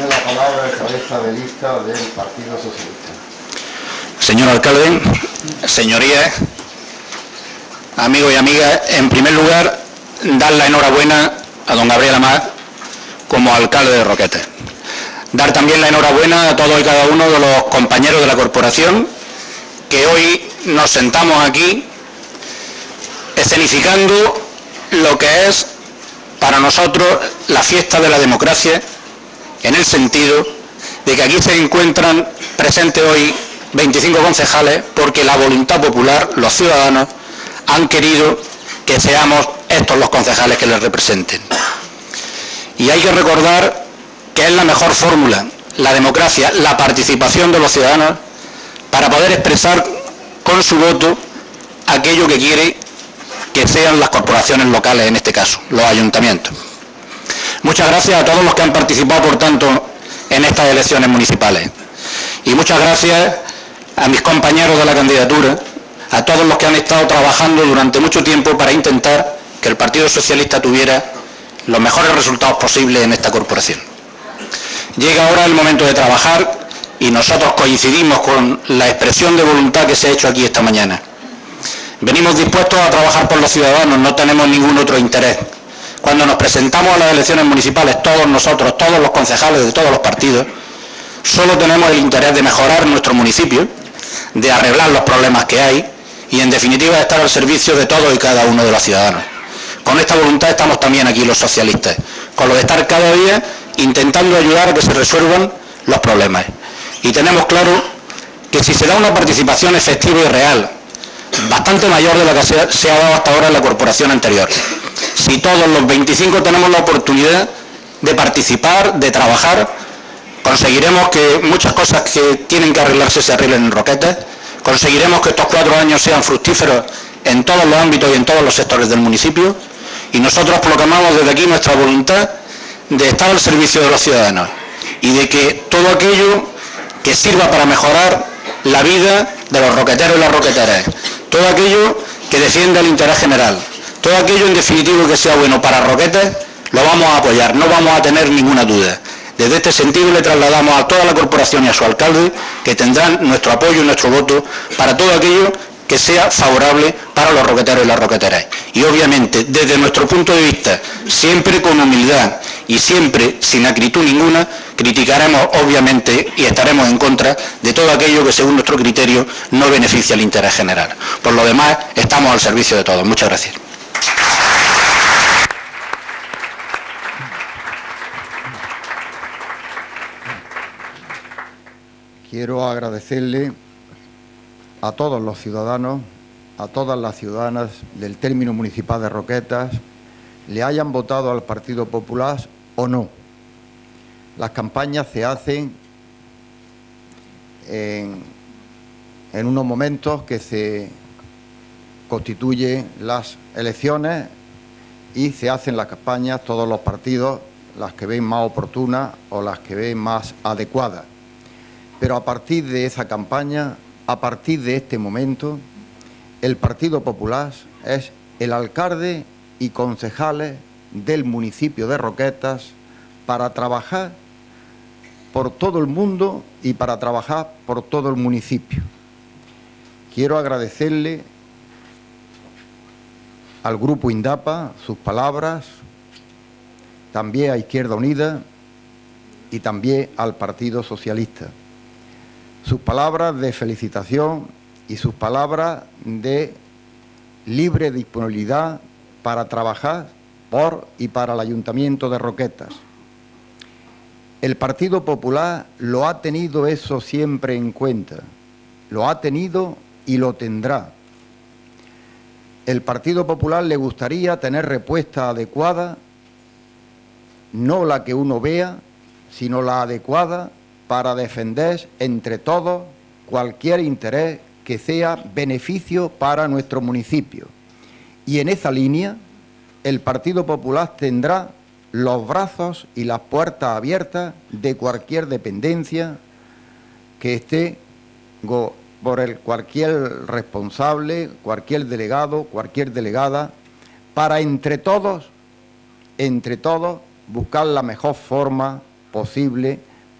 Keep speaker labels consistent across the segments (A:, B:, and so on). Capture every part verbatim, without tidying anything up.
A: Tiene la palabra el cabeza de lista del Partido Socialista.
B: Señor alcalde, señorías, amigos y amigas, en primer lugar, dar la enhorabuena a don Gabriel Amat como alcalde de Roquetas. Dar también la enhorabuena a todos y cada uno de los compañeros de la corporación que hoy nos sentamos aquí escenificando lo que es para nosotros la fiesta de la democracia, en el sentido de que aquí se encuentran presentes hoy veinticinco concejales porque la voluntad popular, los ciudadanos, han querido que seamos estos los concejales que les representen. Y hay que recordar que es la mejor fórmula, la democracia, la participación de los ciudadanos para poder expresar con su voto aquello que quiere que sean las corporaciones locales, en este caso, los ayuntamientos. Muchas gracias a todos los que han participado, por tanto, en estas elecciones municipales. Y muchas gracias a mis compañeros de la candidatura, a todos los que han estado trabajando durante mucho tiempo para intentar que el Partido Socialista tuviera los mejores resultados posibles en esta corporación. Llega ahora el momento de trabajar y nosotros coincidimos con la expresión de voluntad que se ha hecho aquí esta mañana. Venimos dispuestos a trabajar por los ciudadanos, no tenemos ningún otro interés. Cuando nos presentamos a las elecciones municipales, todos nosotros, todos los concejales de todos los partidos, solo tenemos el interés de mejorar nuestro municipio, de arreglar los problemas que hay y, en definitiva, de estar al servicio de todos y cada uno de los ciudadanos. Con esta voluntad estamos también aquí los socialistas, con lo de estar cada día intentando ayudar a que se resuelvan los problemas. Y tenemos claro que si se da una participación efectiva y real, bastante mayor de la que se ha, se ha dado hasta ahora en la corporación anterior, si todos los veinticinco tenemos la oportunidad de participar, de trabajar, conseguiremos que muchas cosas que tienen que arreglarse se arreglen en Roquetas, conseguiremos que estos cuatro años sean fructíferos en todos los ámbitos y en todos los sectores del municipio, y nosotros proclamamos desde aquí nuestra voluntad de estar al servicio de los ciudadanos y de que todo aquello que sirva para mejorar la vida de los roqueteros y las roqueteras, todo aquello que defienda el interés general, todo aquello en definitivo que sea bueno para Roquetas, lo vamos a apoyar, no vamos a tener ninguna duda. Desde este sentido le trasladamos a toda la corporación y a su alcalde que tendrán nuestro apoyo y nuestro voto para todo aquello que sea favorable para los roqueteros y las roqueteras. Y obviamente, desde nuestro punto de vista, siempre con humildad y siempre sin acritud ninguna, criticaremos obviamente y estaremos en contra de todo aquello que según nuestro criterio no beneficia al interés general. Por lo demás, estamos al servicio de todos. Muchas gracias.
A: Quiero agradecerle a todos los ciudadanos, a todas las ciudadanas del término municipal de Roquetas, le hayan votado al Partido Popular o no. Las campañas se hacen en, en unos momentos que se constituyen las elecciones y se hacen las campañas todos los partidos, las que ven más oportunas o las que ven más adecuadas. Pero a partir de esa campaña, a partir de este momento, el Partido Popular es el alcalde y concejales del municipio de Roquetas para trabajar por todo el mundo y para trabajar por todo el municipio. Quiero agradecerle al Grupo INDAPA sus palabras, también a Izquierda Unida y también al Partido Socialista. Sus palabras de felicitación y sus palabras de libre disponibilidad para trabajar por y para el Ayuntamiento de Roquetas. El Partido Popular lo ha tenido eso siempre en cuenta, lo ha tenido y lo tendrá. El Partido Popular le gustaría tener respuesta adecuada, no la que uno vea, sino la adecuada para defender entre todos cualquier interés que sea beneficio para nuestro municipio. Y en esa línea, el Partido Popular tendrá los brazos y las puertas abiertas de cualquier dependencia que esté por el cualquier responsable, cualquier delegado, cualquier delegada, para entre todos, entre todos, buscar la mejor forma posible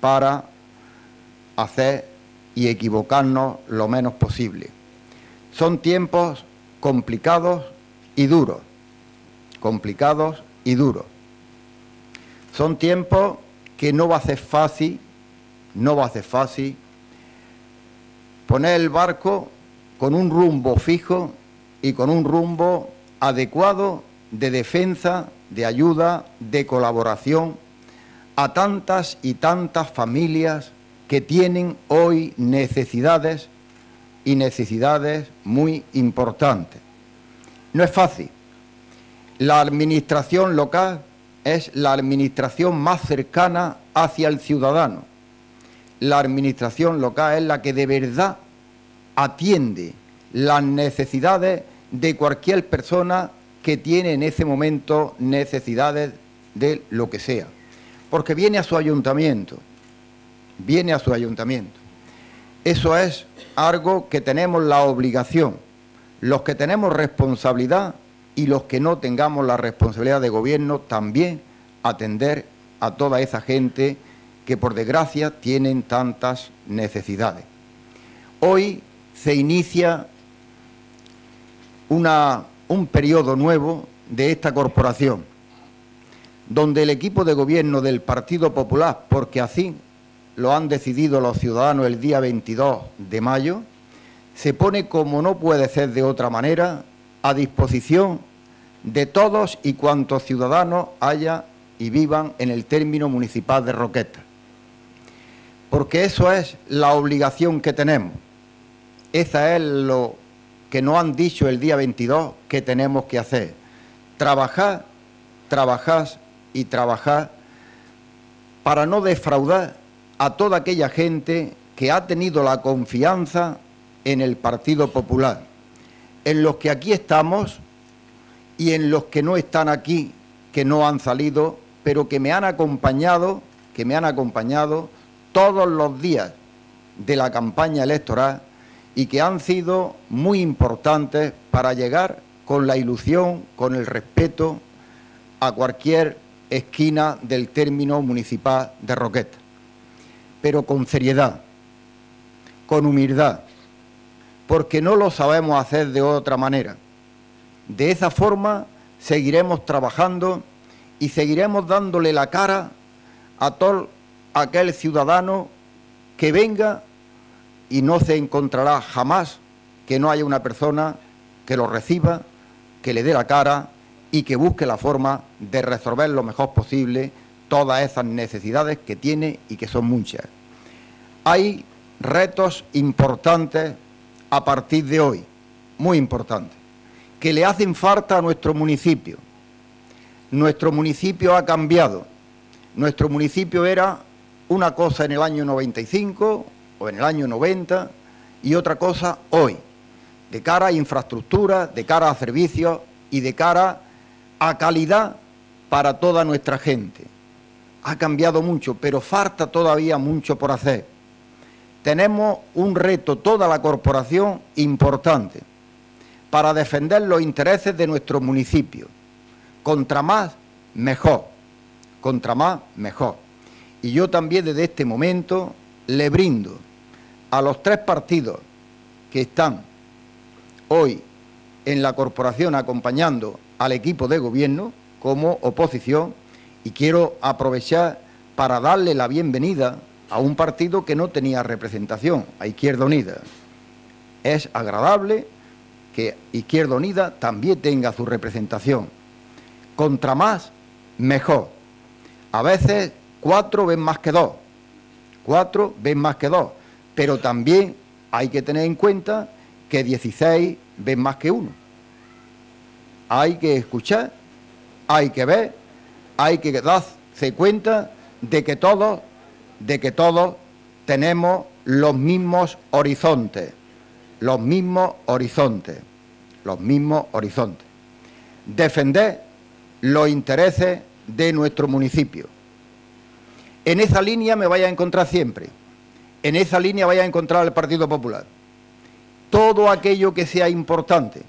A: para hacer y equivocarnos lo menos posible. Son tiempos complicados y duros, complicados y duros. Son tiempos que no va a ser fácil, no va a ser fácil poner el barco con un rumbo fijo y con un rumbo adecuado de defensa, de ayuda, de colaboración a tantas y tantas familias que tienen hoy necesidades y necesidades muy importantes. No es fácil. La administración local es la administración más cercana hacia el ciudadano. La administración local es la que de verdad atiende las necesidades de cualquier persona que tiene en ese momento necesidades de lo que sea. Porque viene a su ayuntamiento, viene a su ayuntamiento. Eso es algo que tenemos la obligación, los que tenemos responsabilidad y los que no tengamos la responsabilidad de gobierno, también atender a toda esa gente que por desgracia tienen tantas necesidades. Hoy se inicia una, un periodo nuevo de esta corporación, donde el equipo de gobierno del Partido Popular, porque así lo han decidido los ciudadanos el día veintidós de mayo, se pone, como no puede ser de otra manera, a disposición de todos y cuantos ciudadanos haya y vivan en el término municipal de Roquetas. Porque eso es la obligación que tenemos. Esa es lo que nos han dicho el día veintidós que tenemos que hacer. Trabajar, trabajar y trabajar para no defraudar a toda aquella gente que ha tenido la confianza en el Partido Popular, en los que aquí estamos y en los que no están aquí, que no han salido, pero que me han acompañado, que me han acompañado todos los días de la campaña electoral y que han sido muy importantes para llegar con la ilusión, con el respeto a cualquier esquina del término municipal de Roquetas, pero con seriedad, con humildad, porque no lo sabemos hacer de otra manera. De esa forma seguiremos trabajando y seguiremos dándole la cara a todo aquel ciudadano que venga y no se encontrará jamás que no haya una persona que lo reciba, que le dé la cara y que busque la forma de resolver lo mejor posible todas esas necesidades que tiene y que son muchas. Hay retos importantes a partir de hoy, muy importantes, que le hacen falta a nuestro municipio. Nuestro municipio ha cambiado. Nuestro municipio era una cosa en el año noventa y cinco o en el año noventa y otra cosa hoy, de cara a infraestructura, de cara a servicios y de cara a calidad para toda nuestra gente. Ha cambiado mucho, pero falta todavía mucho por hacer. Tenemos un reto, toda la corporación, importante, para defender los intereses de nuestro municipio. Contra más, mejor. Contra más, mejor. Y yo también desde este momento le brindo a los tres partidos que están hoy en la corporación acompañando al equipo de gobierno como oposición, y quiero aprovechar para darle la bienvenida a un partido que no tenía representación, a Izquierda Unida. Es agradable que Izquierda Unida también tenga su representación. Contra más, mejor. A veces cuatro ven más que dos, cuatro ven más que dos, pero también hay que tener en cuenta que dieciséis ven más que uno. Hay que escuchar, hay que ver, hay que darse cuenta de que todos, de que todos tenemos los mismos horizontes, los mismos horizontes, los mismos horizontes. Defender los intereses de nuestro municipio. En esa línea me vaya a encontrar siempre, en esa línea vaya a encontrar el Partido Popular. Todo aquello que sea importante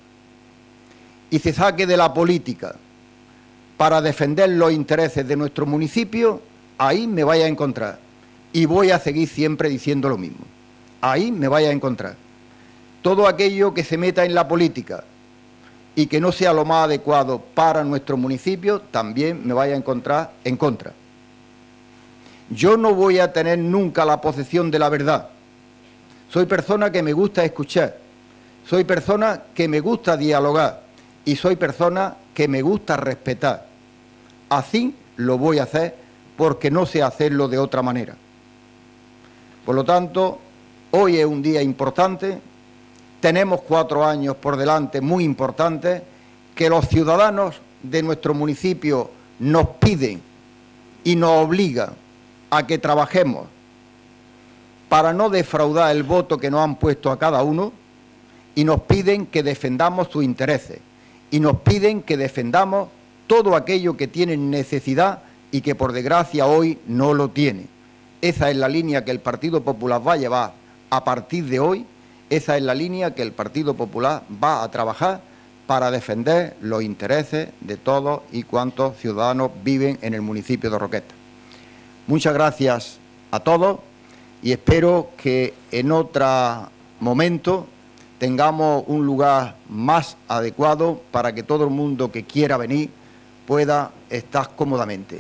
A: y se saque de la política para defender los intereses de nuestro municipio, ahí me vaya a encontrar. y voy a seguir siempre diciendo lo mismo. Ahí me vais a encontrar. Todo aquello que se meta en la política y que no sea lo más adecuado para nuestro municipio, también me vais a encontrar en contra. Yo no voy a tener nunca la posesión de la verdad. Soy persona que me gusta escuchar, soy persona que me gusta dialogar y soy persona que me gusta respetar. Así lo voy a hacer porque no sé hacerlo de otra manera. Por lo tanto, hoy es un día importante, tenemos cuatro años por delante muy importantes, que los ciudadanos de nuestro municipio nos piden y nos obligan a que trabajemos para no defraudar el voto que nos han puesto a cada uno y nos piden que defendamos sus intereses y nos piden que defendamos todo aquello que tienen necesidad y que por desgracia hoy no lo tiene. Esa es la línea que el Partido Popular va a llevar a partir de hoy, esa es la línea que el Partido Popular va a trabajar para defender los intereses de todos y cuantos ciudadanos viven en el municipio de Roquetas. Muchas gracias a todos y espero que en otro momento tengamos un lugar más adecuado para que todo el mundo que quiera venir pueda estar cómodamente.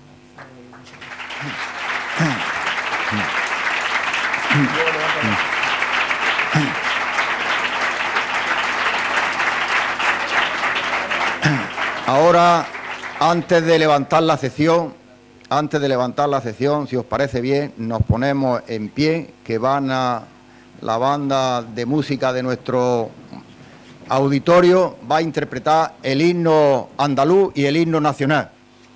A: Ahora, antes de levantar la sesión, antes de levantar la sesión, si os parece bien, nos ponemos en pie, que van a la banda de música de nuestro auditorio, va a interpretar el himno andaluz y el himno nacional.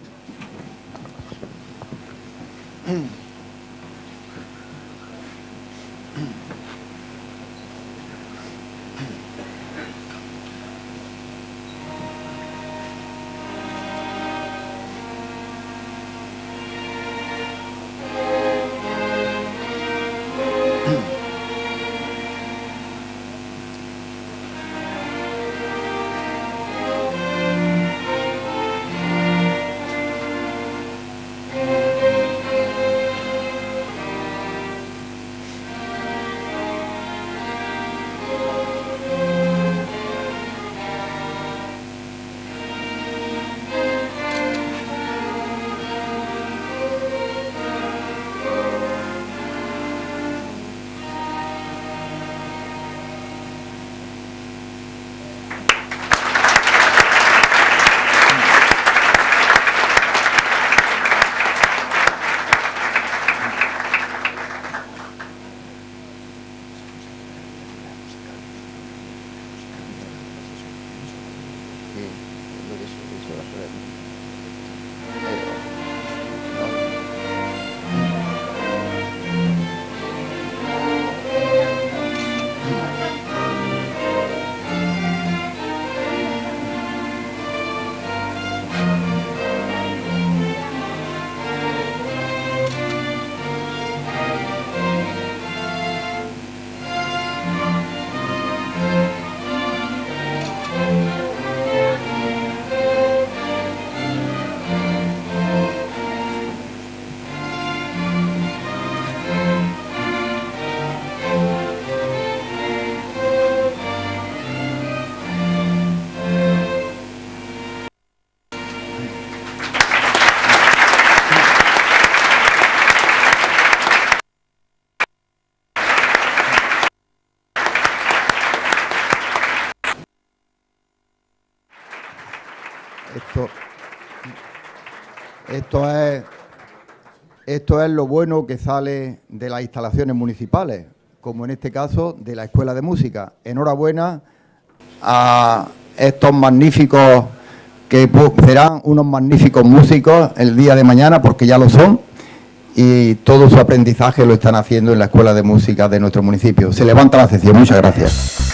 A: Esto, esto, es, esto es lo bueno que sale de las instalaciones municipales, como en este caso de la Escuela de Música. Enhorabuena a estos magníficos, que serán unos magníficos músicos el día de mañana, porque ya lo son, y todo su aprendizaje lo están haciendo en la Escuela de Música de nuestro municipio. Se levanta la sesión. Muchas gracias.